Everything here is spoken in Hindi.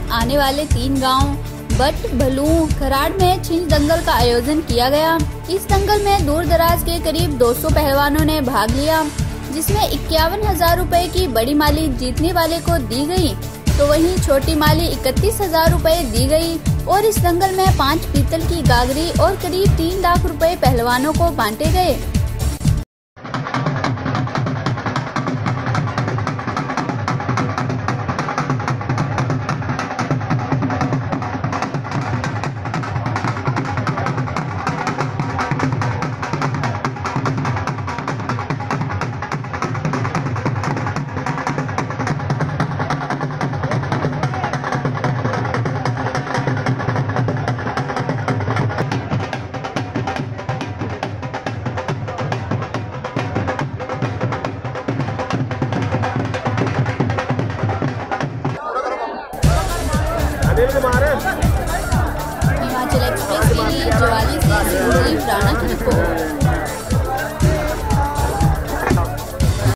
आने वाले 3 गांव बट, भलू, खराड़ में छिंज दंगल का आयोजन किया गया। इस दंगल में दूर दराज के करीब 200 पहलवानों ने भाग लिया, जिसमें 51,000 रुपए की बड़ी माली जीतने वाले को दी गई, तो वहीं छोटी माली 31,000 रुपए दी गई। और इस दंगल में 5 पीतल की गागरी और करीब 3 लाख रुपए पहलवानों को बांटे गए। हिमाचल एक्सप्रेस के लिए ज्वाली से राणा की रिपोर्ट।